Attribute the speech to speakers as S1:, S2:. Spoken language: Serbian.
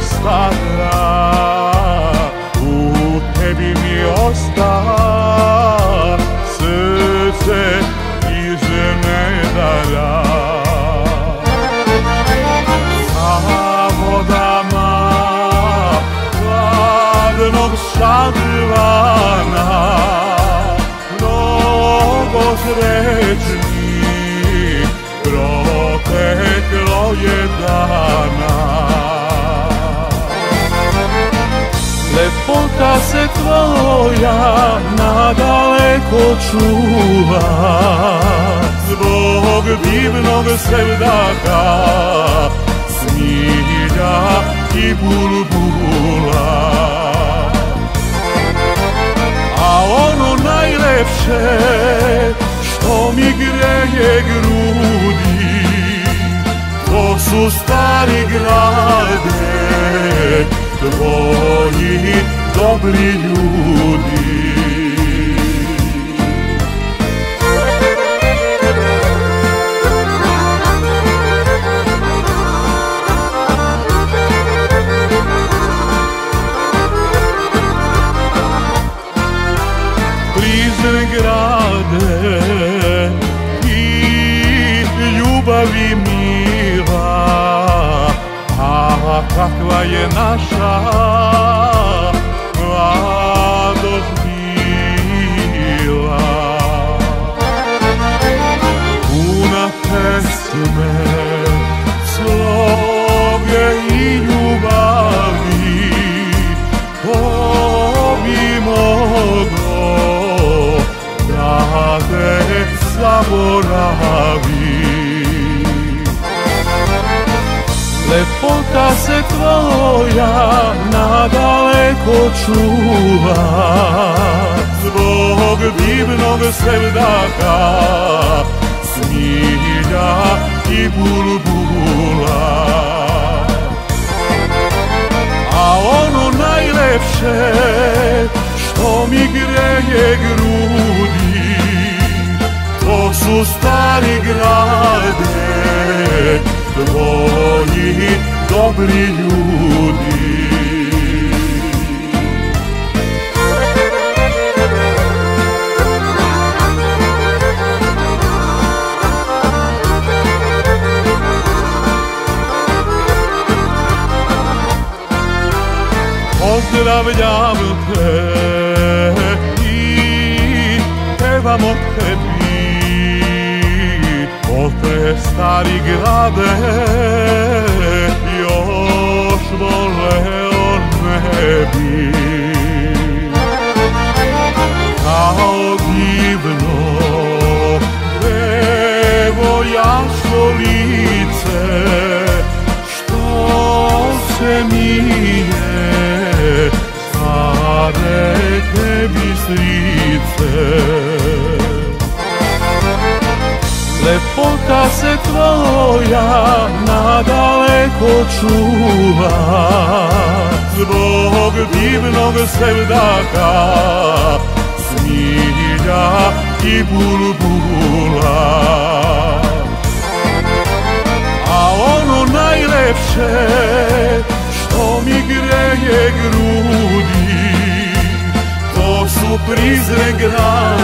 S1: stara, u tebi mi osta srce iz nedara. Sa vodama hladnog Šadrvana mnogo srećnih proteklo je dana. Lepota se tvoja nadaleko čuva zbog divnog sevdaka, smilja i bulbula. A ono najlepše što mi greje grudi, to su stari grade, tvoji dobri ljudi. Prizren grade i ljubavi mila, a kakva je naša mladost bila. Puna pesme, sloge i ljubavi, ko bi moglo da te zaboravi. Lepota se tvoja nadaleko čuva zbog divnog sevdaka, smilja i bulbula. A ono najlepše što mi greje grudi, to su stari grade, tvoji dobri ljudi. Pozdravljam te i pevamo tebi, o te stari grade još voleo ne bi. Kao divno devojako lice, što se mije stare tebi strice. Lepota se tvoja nadaleko čuva zbog divnog sevdaka, smilja i bulbula. A ono najlepše što mi greje grudi, to su prizren grade,